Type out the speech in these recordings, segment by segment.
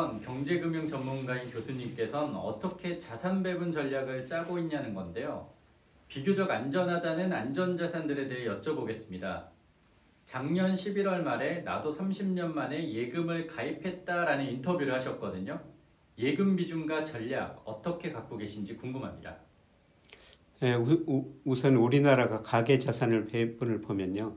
그러면 경제금융 전문가인 교수님께서는 어떻게 자산 배분 전략을 짜고 있냐는 건데요. 비교적 안전하다는 안전자산들에 대해 여쭤보겠습니다. 작년 11월 말에 나도 30년 만에 예금을 가입했다라는 인터뷰를 하셨거든요. 예금 비중과 전략 어떻게 갖고 계신지 궁금합니다. 네, 우선 우리나라가 가계 자산을 배분을 보면요.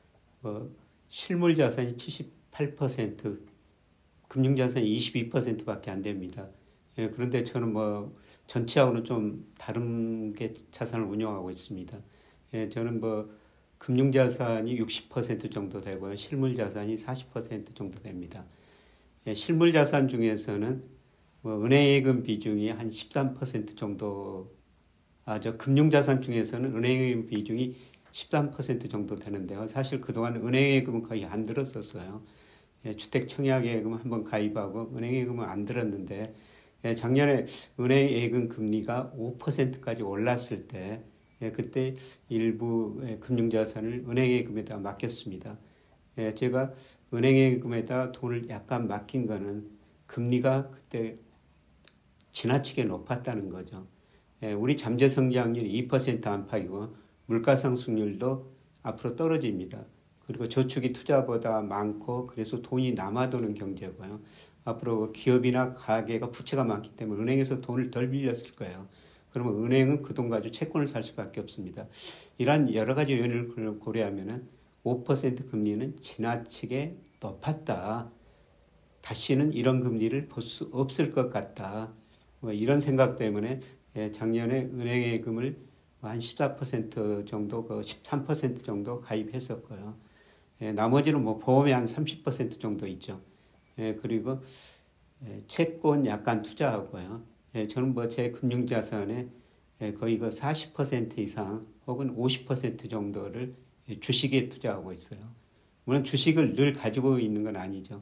실물 자산이 78%, 금융 자산이 22%밖에 안 됩니다. 예, 그런데 저는 전체하고는 좀 다른 게 자산을 운용하고 있습니다. 예, 저는 금융 자산이 60% 정도 되고요. 실물 자산이 40% 정도 됩니다. 예, 실물 자산 중에서는 은행 예금 비중이 한 13% 정도, 금융 자산 중에서는 은행 예금 비중이 13% 정도 되는데요. 사실 그동안 은행 예금은 거의 안 들었었어요. 예, 주택 청약 예금 한번 가입하고 은행 예금은 안 들었는데, 예, 작년에 은행 예금 금리가 5%까지 올랐을 때, 예, 그때 일부 금융 자산을 은행 예금에다 맡겼습니다. 예, 제가 은행 예금에다 돈을 약간 맡긴 거는 금리가 그때 지나치게 높았다는 거죠. 예, 우리 잠재 성장률이 2% 안팎이고 물가 상승률도 앞으로 떨어집니다. 그리고 저축이 투자보다 많고 그래서 돈이 남아도는 경제고요. 앞으로 기업이나 가게가 부채가 많기 때문에 은행에서 돈을 덜 빌렸을 거예요. 그러면 은행은 그 돈 가지고 채권을 살 수밖에 없습니다. 이러한 여러 가지 요인을 고려하면 5% 금리는 지나치게 높았다. 다시는 이런 금리를 볼 수 없을 것 같다. 이런 생각 때문에 작년에 은행 예금을 한 14% 정도, 13% 정도 가입했었고요. 나머지는 보험에 한 30% 정도 있죠. 그리고 채권 약간 투자하고요. 저는 제 금융자산에 거의 40% 이상 혹은 50% 정도를 주식에 투자하고 있어요. 물론 주식을 늘 가지고 있는 건 아니죠.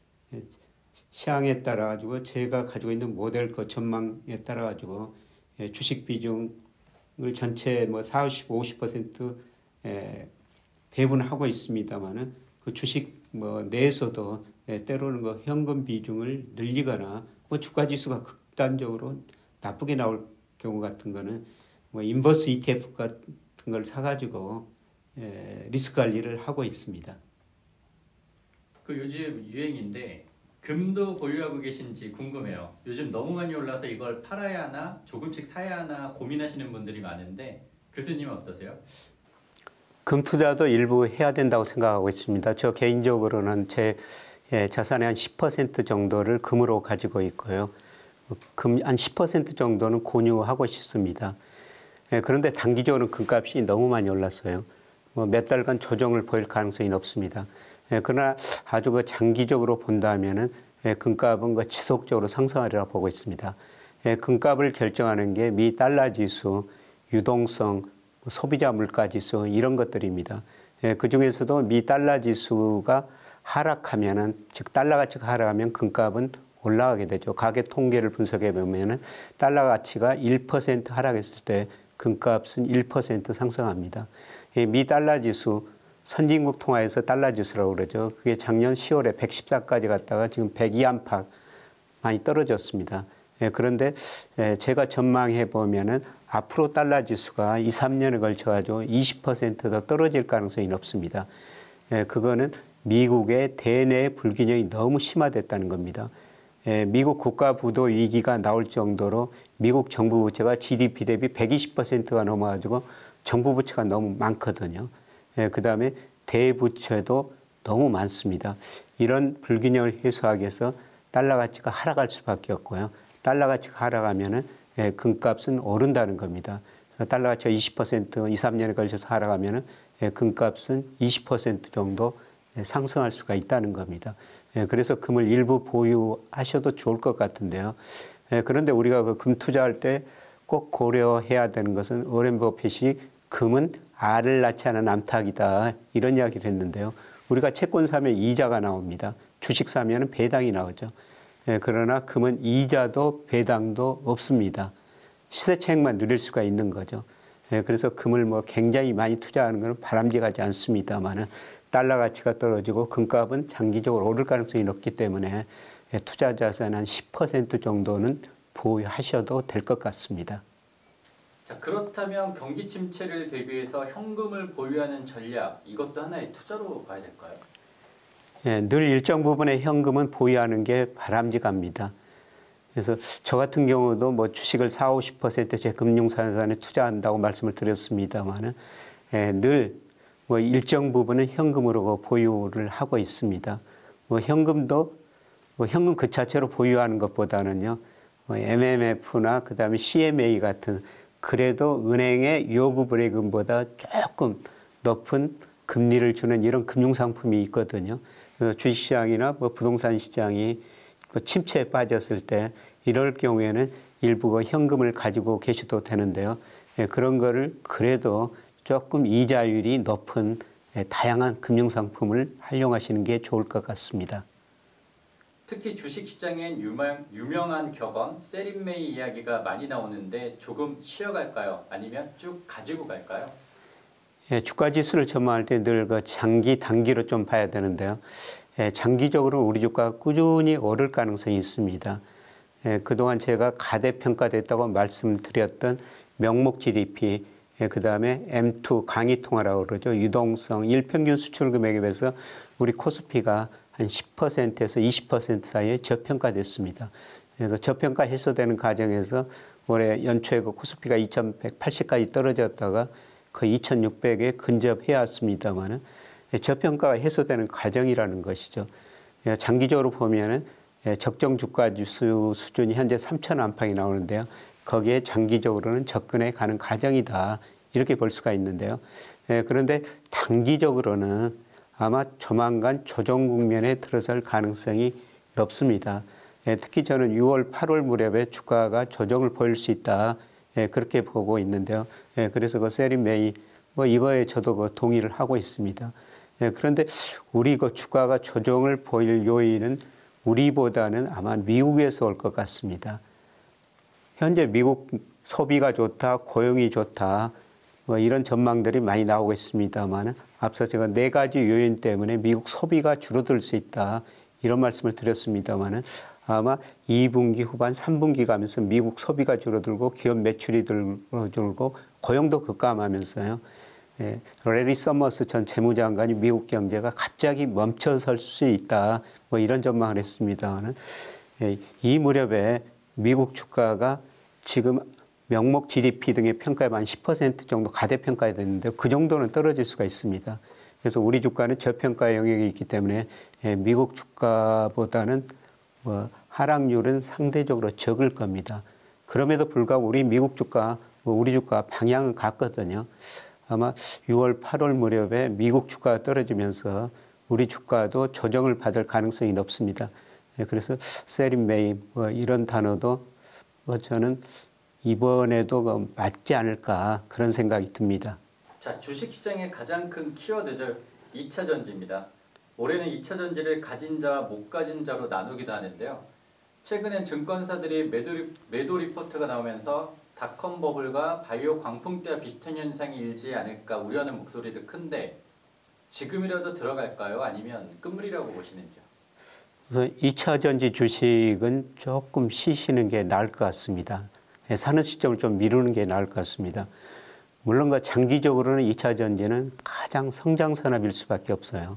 시황에 따라 가지고 제가 가지고 있는 모델 전망에 따라 가지고 주식 비중을 전체 40, 50% 배분하고 있습니다만은 그 주식 내에서도 때로는 현금 비중을 늘리거나 주가 지수가 극단적으로 나쁘게 나올 경우 같은 거는 인버스 ETF 같은 걸 사가지고 리스크 관리를 하고 있습니다. 그 요즘 유행인데 금도 보유하고 계신지 궁금해요. 요즘 너무 많이 올라서 이걸 팔아야 하나 조금씩 사야 하나 고민하시는 분들이 많은데 교수님은 어떠세요? 금 투자도 일부 해야 된다고 생각하고 있습니다. 저 개인적으로는 제 자산의 한 10% 정도를 금으로 가지고 있고요. 금 한 10% 정도는 공유하고 싶습니다. 그런데 단기적으로 금값이 너무 많이 올랐어요. 몇 달간 조정을 보일 가능성이 높습니다. 그러나 아주 장기적으로 본다면은 금값은 지속적으로 상승하리라 보고 있습니다. 금값을 결정하는 게 미 달러 지수, 유동성, 소비자 물가 지수 이런 것들입니다. 그 중에서도 미 달러 지수가 하락하면은, 즉 달러 가치가 하락하면 금값은 올라가게 되죠. 가계 통계를 분석해 보면은 달러 가치가 1% 하락했을 때 금값은 1% 상승합니다. 미 달러 지수, 선진국 통화에서 달러 지수라고 그러죠. 그게 작년 10월에 114까지 갔다가 지금 102 안팎 많이 떨어졌습니다. 그런데 제가 전망해 보면은 앞으로 달러 지수가 2, 3년에 걸쳐가지고 20% 더 떨어질 가능성이 높습니다. 그거는 미국의 대내 불균형이 너무 심화됐다는 겁니다. 미국 국가 부도 위기가 나올 정도로 미국 정부 부채가 GDP 대비 120%가 넘어가지고 정부 부채가 너무 많거든요. 그 다음에 대부채도 너무 많습니다. 이런 불균형을 해소하기 위해서 달러 가치가 하락할 수밖에 없고요. 달러 가치가 하락하면은 금값은 오른다는 겁니다. 그래서 달러 가치가 20% 2, 3년에 걸쳐서 하락하면은 금값은 20% 정도 상승할 수가 있다는 겁니다. 그래서 금을 일부 보유하셔도 좋을 것 같은데요. 그런데 우리가 금 투자할 때 꼭 고려해야 되는 것은 워렌 버핏이 금은 알을 낳지 않은 암탉이다 이런 이야기를 했는데요. 우리가 채권 사면 이자가 나옵니다. 주식 사면 배당이 나오죠. 그러나 금은 이자도 배당도 없습니다. 시세 차익만 누릴 수가 있는 거죠. 그래서 금을 굉장히 많이 투자하는 것은 바람직하지 않습니다만은 달러 가치가 떨어지고 금값은 장기적으로 오를 가능성이 높기 때문에 투자 자산 한 10% 정도는 보유하셔도 될 것 같습니다. 자, 그렇다면 경기 침체를 대비해서 현금을 보유하는 전략, 이것도 하나의 투자로 봐야 될까요? 늘 일정 부분의 현금은 보유하는 게 바람직합니다. 그래서 저 같은 경우도 뭐 주식을 40~50% 제 금융자산에 투자한다고 말씀을 드렸습니다만은 늘 뭐 일정 부분은 현금으로 보유를 하고 있습니다. 뭐 현금도 뭐 현금 그 자체로 보유하는 것보다는요, MMF나 그다음에 CMA 같은 그래도 은행의 요구 불예금보다 조금 높은 금리를 주는 이런 금융상품이 있거든요. 주식시장이나 뭐 부동산 시장이 침체에 빠졌을 때 이럴 경우에는 일부 현금을 가지고 계셔도 되는데요. 그런 거를 그래도 조금 이자율이 높은 다양한 금융상품을 활용하시는 게 좋을 것 같습니다. 특히 주식시장엔 유명한 격언, 세린메이 이야기가 많이 나오는데 조금 쉬어갈까요? 아니면 쭉 가지고 갈까요? 주가 지수를 전망할 때 늘 그 장기, 단기로 좀 봐야 되는데요. 장기적으로 우리 주가가 꾸준히 오를 가능성이 있습니다. 그동안 제가 가대평가됐다고 말씀드렸던 명목 GDP, 그 다음에 M2 강의통화라고 그러죠. 유동성, 일평균 수출 금액에 비해서 우리 코스피가 한 10%에서 20% 사이에 저평가됐습니다. 그래서 저평가 해소되는 과정에서 올해 연초에 그 코스피가 2180까지 떨어졌다가 거의 2600에 근접해 왔습니다만은 저평가가 해소되는 과정이라는 것이죠. 장기적으로 보면은 적정 주가 지수 수준이 현재 3000 안팎이 나오는데요. 거기에 장기적으로는 접근해 가는 과정이다. 이렇게 볼 수가 있는데요. 그런데 단기적으로는 아마 조만간 조정 국면에 들어설 가능성이 높습니다. 특히 저는 6월, 8월 무렵에 주가가 조정을 보일 수 있다. 그렇게 보고 있는데요. 그래서 그 세린메이 뭐 이거에 저도 그 동의를 하고 있습니다. 그런데 우리 그 주가가 조정을 보일 요인은 우리보다는 아마 미국에서 올 것 같습니다. 현재 미국 소비가 좋다, 고용이 좋다, 뭐 이런 전망들이 많이 나오고 있습니다만 앞서 제가 4가지 요인 때문에 미국 소비가 줄어들 수 있다 이런 말씀을 드렸습니다만 아마 2분기 후반 3분기 가면서 미국 소비가 줄어들고 기업 매출이 줄고 고용도 급감하면서요. 레리 서머스 전 재무장관이 미국 경제가 갑자기 멈춰설 수 있다 뭐 이런 전망을 했습니다만 이 무렵에 미국 주가가 지금 명목 GDP 등의 평가에 한 10% 정도 가대평가가 됐는데 그 정도는 떨어질 수가 있습니다. 그래서 우리 주가는 저평가 영역이 있기 때문에 미국 주가보다는 뭐 하락률은 상대적으로 적을 겁니다. 그럼에도 불구하고 우리 미국 주가, 우리 주가 방향은 같거든요. 아마 6월, 8월 무렵에 미국 주가가 떨어지면서 우리 주가도 조정을 받을 가능성이 높습니다. 그래서 세린메이 뭐 이런 단어도 뭐 저는 이번에도 맞지 않을까 그런 생각이 듭니다. 자, 주식시장의 가장 큰 키워드죠. 2차 전지입니다. 올해는 2차 전지를 가진 자와 못 가진 자로 나누기도 하는데요. 최근엔 증권사들이 매도 리포트가 나오면서 닷컴 버블과 바이오 광풍 때와 비슷한 현상이 일지 않을까 우려하는 목소리도 큰데 지금이라도 들어갈까요? 아니면 끝물이라고 보시는지요? 우선 2차 전지 주식은 조금 쉬시는 게 나을 것 같습니다. 사는 시점을 좀 미루는 게 나을 것 같습니다. 물론 장기적으로는 2차 전지는 가장 성장 산업일 수밖에 없어요.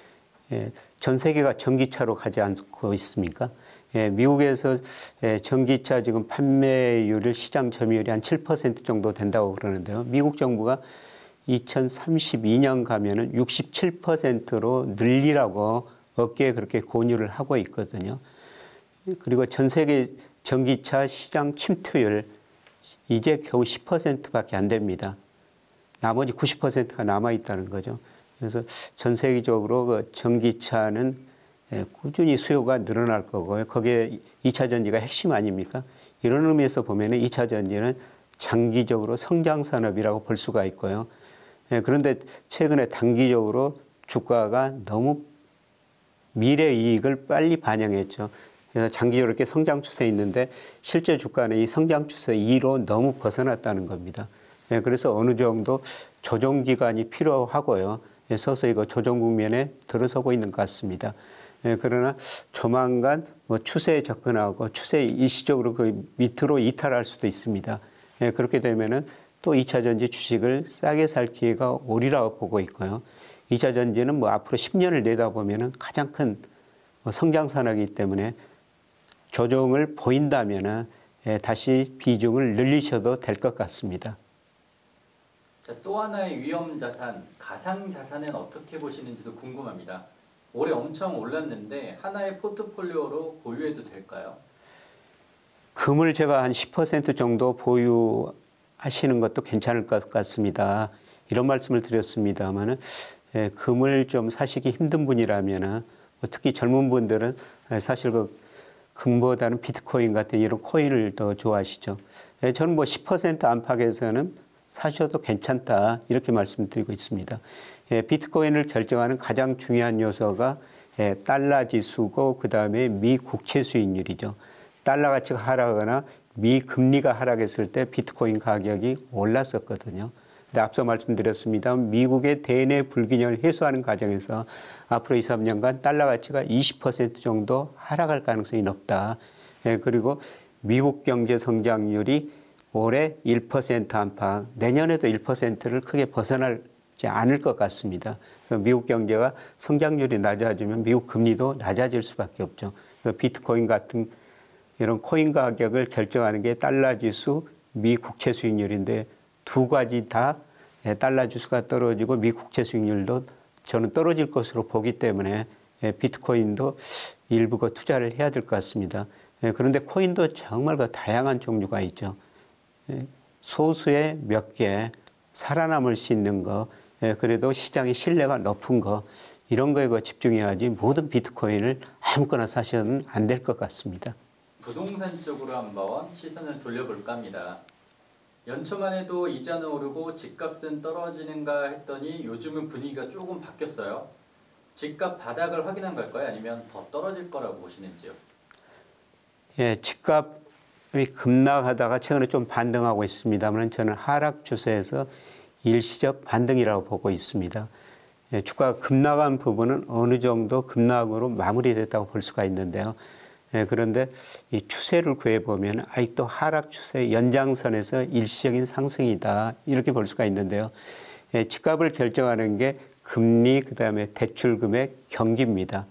전 세계가 전기차로 가지 않고 있습니까? 미국에서 전기차 지금 판매율, 시장 점유율이 한 7% 정도 된다고 그러는데요. 미국 정부가 2032년 가면은 67%로 늘리라고 업계에 그렇게 권유를 하고 있거든요. 그리고 전 세계 전기차 시장 침투율 이제 겨우 10%밖에 안 됩니다. 나머지 90%가 남아 있다는 거죠. 그래서 전 세계적으로 그 전기차는 꾸준히 수요가 늘어날 거고요. 거기에 2차 전지가 핵심 아닙니까? 이런 의미에서 보면 2차 전지는 장기적으로 성장 산업이라고 볼 수가 있고요. 그런데 최근에 단기적으로 주가가 너무 미래 이익을 빨리 반영했죠. 그래서 장기적으로 이렇게 성장 추세에 있는데 실제 주가는 이 성장 추세 2로 너무 벗어났다는 겁니다. 그래서 어느 정도 조정 기간이 필요하고요. 서서히 그 조정 국면에 들어서고 있는 것 같습니다. 그러나 조만간 뭐 추세에 접근하고 추세 일시적으로 그 밑으로 이탈할 수도 있습니다. 그렇게 되면은 또 2차 전지 주식을 싸게 살 기회가 오리라고 보고 있고요. 2차 전지는 뭐 앞으로 10년을 내다보면은 가장 큰 성장산업이기 때문에 조정을 보인다면은 다시 비중을 늘리셔도 될 것 같습니다. 자, 또 하나의 위험 자산, 가상 자산은 어떻게 보시는지도 궁금합니다. 올해 엄청 올랐는데 하나의 포트폴리오로 보유해도 될까요? 금을 제가 한 10% 정도 보유하시는 것도 괜찮을 것 같습니다. 이런 말씀을 드렸습니다만은 금을 좀 사시기 힘든 분이라면은 특히 젊은 분들은 사실 그 금보다는 비트코인 같은 이런 코인을 더 좋아하시죠. 저는 뭐 10% 안팎에서는 사셔도 괜찮다 이렇게 말씀드리고 있습니다. 비트코인을 결정하는 가장 중요한 요소가 달러 지수고 그 다음에 미 국채 수익률이죠. 달러 가치가 하락하거나 미 금리가 하락했을 때 비트코인 가격이 올랐었거든요. 근데 앞서 말씀드렸습니다. 미국의 대내 불균형을 해소하는 과정에서 앞으로 2, 3년간 달러 가치가 20% 정도 하락할 가능성이 높다. 그리고 미국 경제 성장률이 올해 1% 안팎, 내년에도 1%를 크게 벗어나지 않을 것 같습니다. 미국 경제가 성장률이 낮아지면 미국 금리도 낮아질 수밖에 없죠. 비트코인 같은 이런 코인 가격을 결정하는 게 달러 지수, 미 국채 수익률인데 두 가지 다 달러 지수가 떨어지고 미 국채 수익률도 저는 떨어질 것으로 보기 때문에 비트코인도 일부 투자를 해야 될 것 같습니다. 그런데 코인도 정말 다양한 종류가 있죠. 소수의 몇 개 살아남을 수 있는 거, 그래도 시장의 신뢰가 높은 거 이런 거에 집중해야지 모든 비트코인을 아무거나 사셔는 안 될 것 같습니다. 부동산 쪽으로 한번 시선을 돌려볼까 합니다. 연초만 해도 이자는 오르고 집값은 떨어지는가 했더니 요즘은 분위기가 조금 바뀌었어요. 집값 바닥을 확인한 걸까요? 아니면 더 떨어질 거라고 보시는지요? 집값이 급락하다가 최근에 좀 반등하고 있습니다만 저는 하락 추세에서 일시적 반등이라고 보고 있습니다. 주가가 급락한 부분은 어느 정도 급락으로 마무리됐다고 볼 수가 있는데요. 그런데 이 추세를 구해보면 아직도 하락 추세 연장선에서 일시적인 상승이다 이렇게 볼 수가 있는데요. 집값을 결정하는 게 금리, 그다음에 대출 금액, 경기입니다.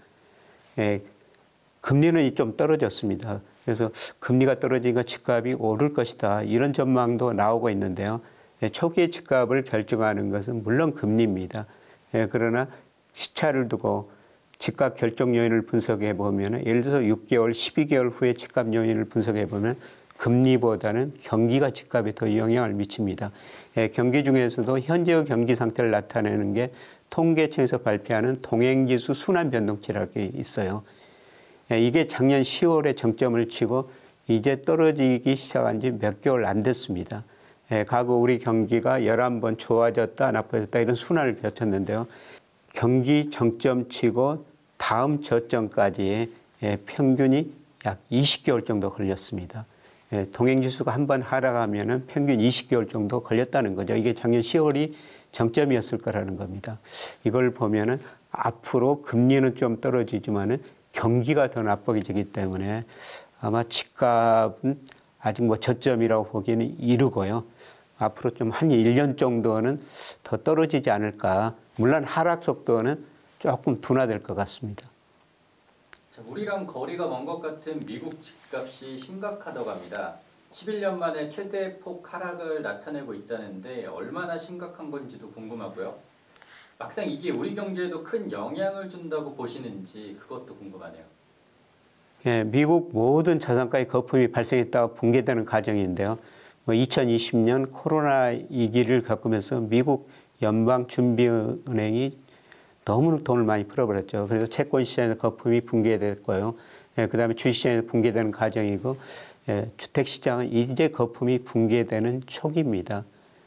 금리는 좀 떨어졌습니다. 그래서 금리가 떨어지니까 집값이 오를 것이다 이런 전망도 나오고 있는데요. 초기의 집값을 결정하는 것은 물론 금리입니다. 그러나 시차를 두고 집값 결정 요인을 분석해 보면 예를 들어서 6개월, 12개월 후에 집값 요인을 분석해 보면 금리보다는 경기가 집값에 더 영향을 미칩니다. 경기 중에서도 현재의 경기 상태를 나타내는 게 통계청에서 발표하는 동행지수 순환 변동치라는 게 있어요. 이게 작년 10월에 정점을 치고 이제 떨어지기 시작한 지 몇 개월 안 됐습니다. 과거 우리 경기가 11번 좋아졌다 나빠졌다 이런 순환을 거쳤는데요. 경기 정점 치고 다음 저점까지 평균이 약 20개월 정도 걸렸습니다. 동행지수가 한번 하락하면 평균 20개월 정도 걸렸다는 거죠. 이게 작년 10월이 정점이었을 거라는 겁니다. 이걸 보면은 앞으로 금리는 좀 떨어지지만은 경기가 더 나빠지기 때문에 아마 집값은 아직 뭐 저점이라고 보기에는 이르고요. 앞으로 좀 한 1년 정도는 더 떨어지지 않을까. 물론 하락 속도는 조금 둔화될 것 같습니다. 자, 우리랑 거리가 먼 것 같은 미국 집값이 심각하다고 합니다. 11년 만에 최대폭 하락을 나타내고 있다는데 얼마나 심각한 건지도 궁금하고요. 막상 이게 우리 경제에도 큰 영향을 준다고 보시는지 그것도 궁금하네요. 미국 모든 자산가의 거품이 발생했다가 붕괴되는 과정인데요. 2020년 코로나 위기를 겪으면서 미국 연방준비은행이 너무 돈을 많이 풀어버렸죠. 그래서 채권 시장에서 거품이 붕괴됐고요. 그 다음에 주식시장에서 붕괴되는 과정이고 주택시장은 이제 거품이 붕괴되는 초기입니다.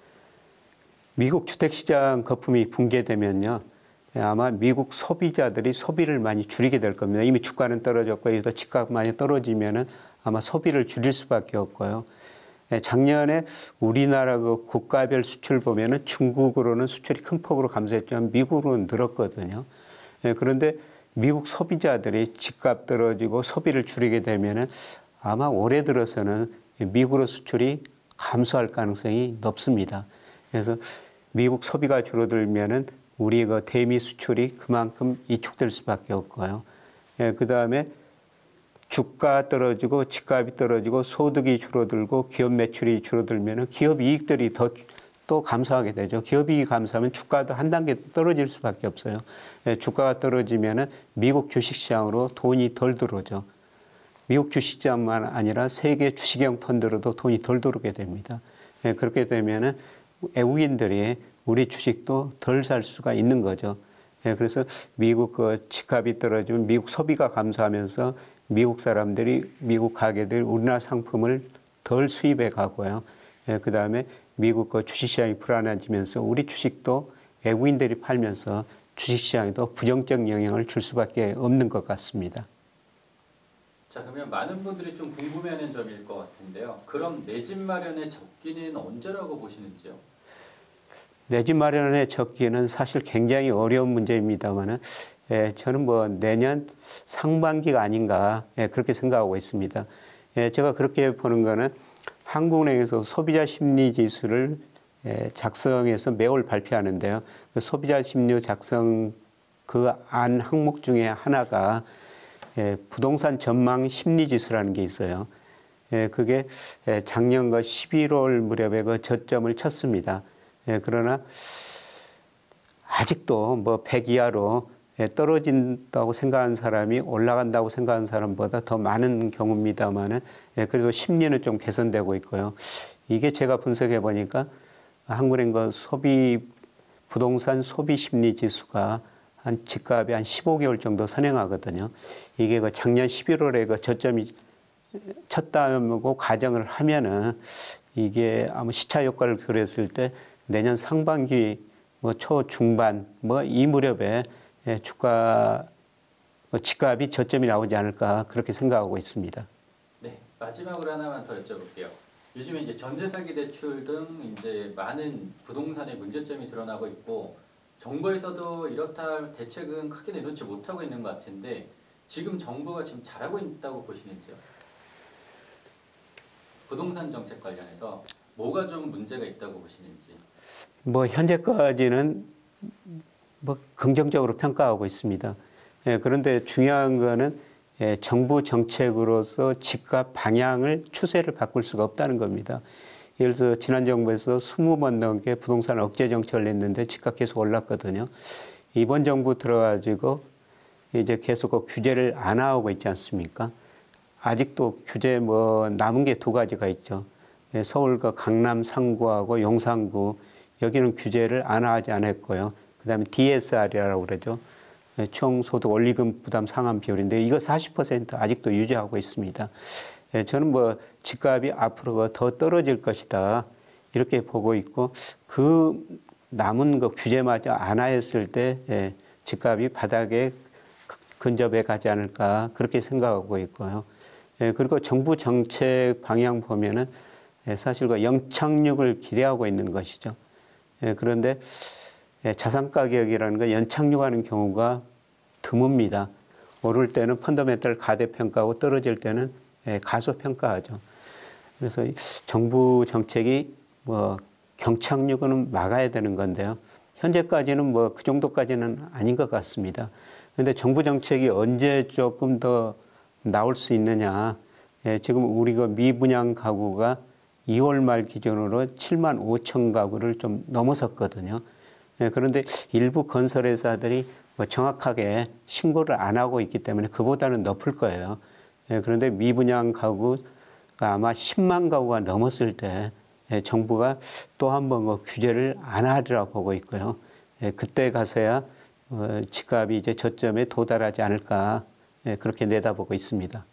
미국 주택시장 거품이 붕괴되면요. 아마 미국 소비자들이 소비를 많이 줄이게 될 겁니다. 이미 주가는 떨어졌고 여기서 집값 많이 떨어지면은 아마 소비를 줄일 수밖에 없고요. 작년에 우리나라 그 국가별 수출 보면은 중국으로는 수출이 큰 폭으로 감소했지만 미국으로는 늘었거든요. 그런데 미국 소비자들이 집값 떨어지고 소비를 줄이게 되면은 아마 올해 들어서는 미국으로 수출이 감소할 가능성이 높습니다. 그래서 미국 소비가 줄어들면은 우리 그 대미 수출이 그만큼 위축될 수밖에 없고요. 그 다음에 주가 떨어지고 집값이 떨어지고 소득이 줄어들고 기업 매출이 줄어들면은 기업 이익들이 또 감소하게 되죠. 기업 이익이 감소하면 주가도 한 단계 떨어질 수밖에 없어요. 주가가 떨어지면은 미국 주식시장으로 돈이 덜 들어오죠. 미국 주식시장만 아니라 세계 주식형 펀드로도 돈이 덜 들어오게 됩니다. 그렇게 되면은 외국인들이 우리 주식도 덜 살 수가 있는 거죠. 그래서 미국 그 집값이 떨어지면 미국 소비가 감소하면서 미국 사람들이, 미국 가게들이 우리나라 상품을 덜 수입해 가고요. 그 다음에 미국 그 주식시장이 불안해지면서 우리 주식도 외국인들이 팔면서 주식시장에도 부정적 영향을 줄 수밖에 없는 것 같습니다. 자, 그러면 많은 분들이 좀 궁금해하는 점일 것 같은데요. 그럼 내 집 마련의 적기는 언제라고 보시는지요? 내 집 마련의 적기는 사실 굉장히 어려운 문제입니다만은 저는 뭐 내년 상반기가 아닌가 그렇게 생각하고 있습니다. 제가 그렇게 보는 거는 한국은행에서 소비자 심리 지수를 작성해서 매월 발표하는데요. 그 소비자 심리 작성 그 안 항목 중에 하나가 부동산 전망 심리 지수라는 게 있어요. 그게 작년과 11월 무렵에 그 저점을 쳤습니다. 그러나 아직도 뭐 100 이하로 떨어진다고 생각하는 사람이 올라간다고 생각하는 사람보다 더 많은 경우입니다만은 그래도 심리는 좀 개선되고 있고요. 이게 제가 분석해 보니까 한국은행 그 부동산 소비 심리 지수가 한 집값이 한 15개월 정도 선행하거든요. 이게 그 작년 11월에 그 저점이 쳤다고 가정을 하면은 이게 아마 시차 효과를 고려했을 때 내년 상반기 뭐 초중반 뭐 이 무렵에 주가 집값이 저점이 나오지 않을까 그렇게 생각하고 있습니다. 네, 마지막으로 하나만 더 여쭤볼게요. 요즘에 이제 전세 사기 대출 등 이제 많은 부동산의 문제점이 드러나고 있고 정부에서도 이렇다 할 대책은 크게 내놓지 못하고 있는 것 같은데 지금 정부가 지금 잘하고 있다고 보시는지요? 부동산 정책 관련해서 뭐가 좀 문제가 있다고 보시는지? 뭐 현재까지는 뭐 긍정적으로 평가하고 있습니다. 그런데 중요한 거는 정부 정책으로서 집값 방향을 추세를 바꿀 수가 없다는 겁니다. 예를 들어서 지난 정부에서 20번 넘게 부동산 억제 정책을 냈는데 집값 계속 올랐거든요. 이번 정부 들어가지고 이제 계속 그 규제를 안 하고 있지 않습니까? 아직도 규제 뭐 남은 게 2가지가 있죠. 서울과 강남 상구하고 용산구 여기는 규제를 안 하지 않았고요. 그다음에 DSR이라고 그러죠. 총소득 원리금 부담 상환 비율인데 이거 40% 아직도 유지하고 있습니다. 저는 뭐 집값이 앞으로 더 떨어질 것이다 이렇게 보고 있고 그 남은 그 규제마저 안 하였을 때 집값이 바닥에 근접해 가지 않을까 그렇게 생각하고 있고요. 그리고 정부 정책 방향 보면은 사실 그 연착륙을 기대하고 있는 것이죠. 그런데 자산 가격이라는 건 연착륙하는 경우가 드뭅니다. 오를 때는 펀더멘털 가대평가하고 떨어질 때는 가소평가하죠. 그래서 정부 정책이 뭐 경착륙은 막아야 되는 건데요. 현재까지는 뭐 그 정도까지는 아닌 것 같습니다. 그런데 정부 정책이 언제 조금 더 나올 수 있느냐. 지금 우리가 미분양 가구가 2월 말 기준으로 7만 5천 가구를 좀 넘어섰거든요. 그런데 일부 건설회사들이 뭐 정확하게 신고를 안 하고 있기 때문에 그보다는 높을 거예요. 그런데 미분양 가구가 아마 10만 가구가 넘었을 때 정부가 또 한 번 그 규제를 안 하리라 보고 있고요. 그때 가서야 집값이 이제 저점에 도달하지 않을까 그렇게 내다보고 있습니다.